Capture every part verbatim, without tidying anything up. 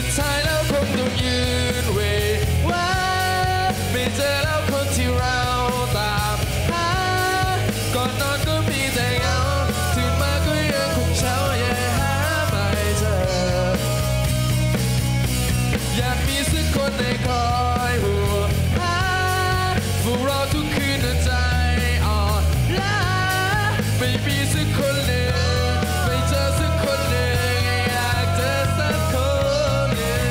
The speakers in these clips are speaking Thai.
ดท้ายแล้วคงต้องยืนเวว่าไม่เจอแล้วคนที่เราตามหาก่อนนอนก็มีแต่เงาตื่นมาก็ยังคงเช้ายังหาไม่เจออยากมีสักคนในคอยห่วงหาฟูรอทุกคืนใจอ่อนล้าไม่มีสักคนหนึ่งไม่เจอสักคนหนึ่งอยากเจอสักคนหนึ่ง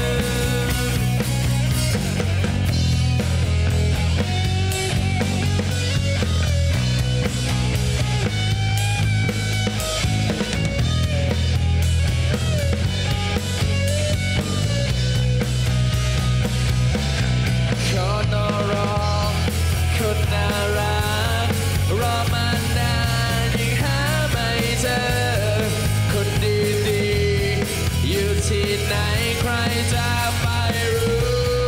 คนน่ารักคนน่ารักรอมานานยังหาไม่เจอคนดีๆอยู่ที่ไหนใครจะไปรู้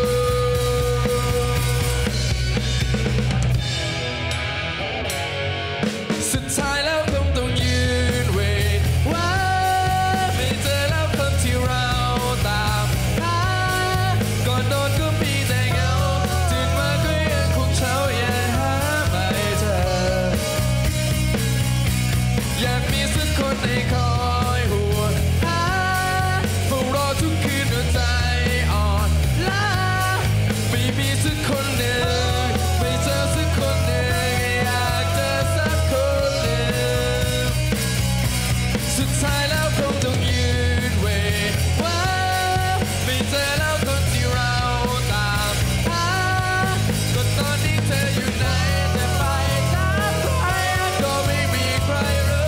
สุดท้ายแล้วคงต้องยืนเวทว่าไม่เจอแล้วคนที่เราตามหาก่อนนอนก็มีแต่เงาตื่นมาก็ยังคงเช้ายังหาไม่เจออยากมีสักคนในคอยห่วงหาเฝ้ารอทุกคืนด้วยใจอ่อนล้าไม่มีสักคนหนึ่งไม่เจอสักคนหนึ่งอยากเจอสักคนหนึ่งสุดท้ายแล้วคงต้องยืนเวทว่าไม่เจอแล้วคนที่เราตามหาก็ตอนนี้เธออยู่ไหนแต่ไปตามใครก็ไม่มีใครรู้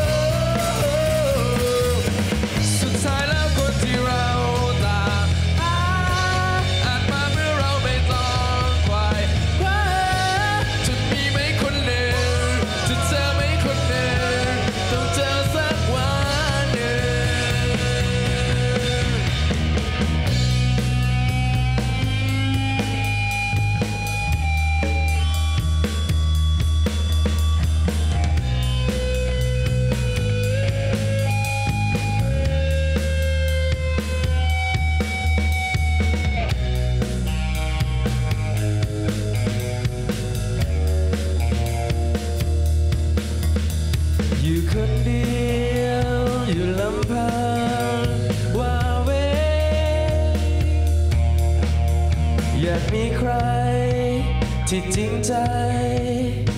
สุดท้ายแล้วคนที่เราตามหาอาจมาเมื่อเราไม่ต้องไขว่คว้าจะมีไหมคนหนึ่งจะเจอไหมคนหนึ่งต้องเจอสักวันหนึ่งอยู่คนเดียวอยู่ลำพังว่าเวอยากมีใครที่จริงใจ